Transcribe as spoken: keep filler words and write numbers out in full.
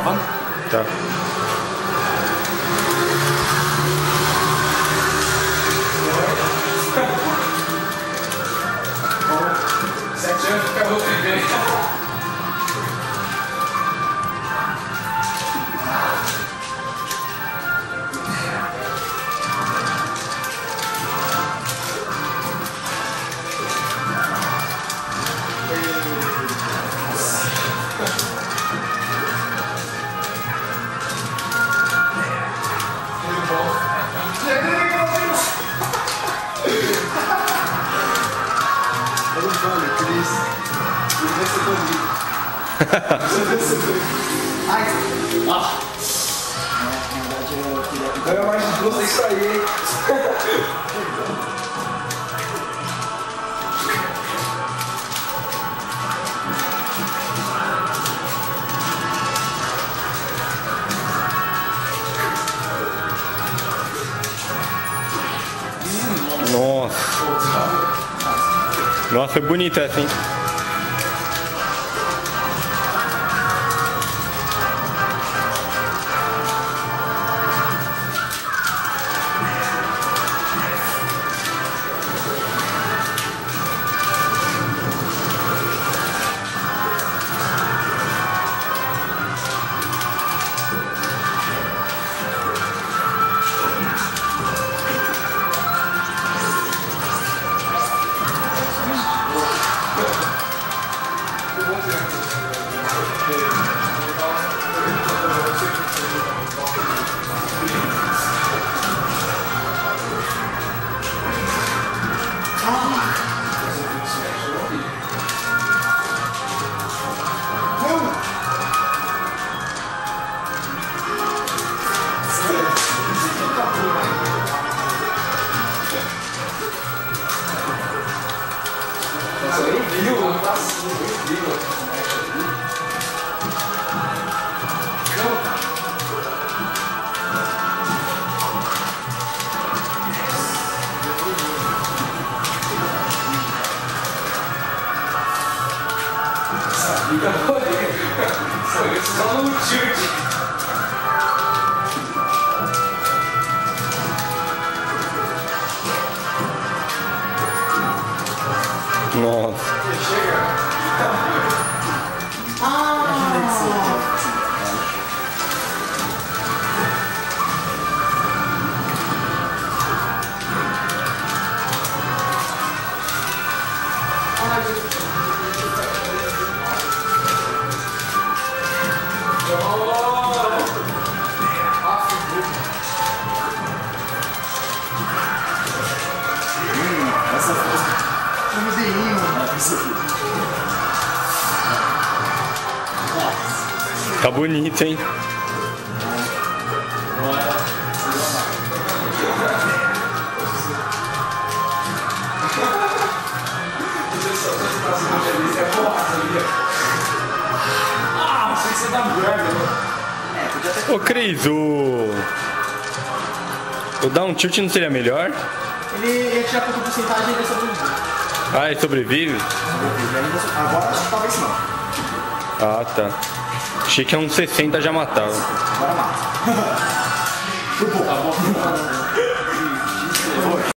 gravando? Tá. Sete anos acabou vivendo. Ai! Ah! Na verdade eu queria. Ganhou mais de duas isso aí, hein? Nossa. Nossa, foi bonita essa, hein? Só no tilt. Nossa. Chega. Essa foi um vidrinho, né? Tá bonito, hein? Ah, achei que você dá merda. É, podia ter. Ô Cris, o... o down tilt não seria melhor? Ele ia tirar pouca porcentagem e ele ia sobreviver. Ah, ele sobrevive? Sobrevive. Ainda so- Agora acho que talvez não. Ah, tá. Achei que é uns sessenta já matava. Agora mata. Foi bom.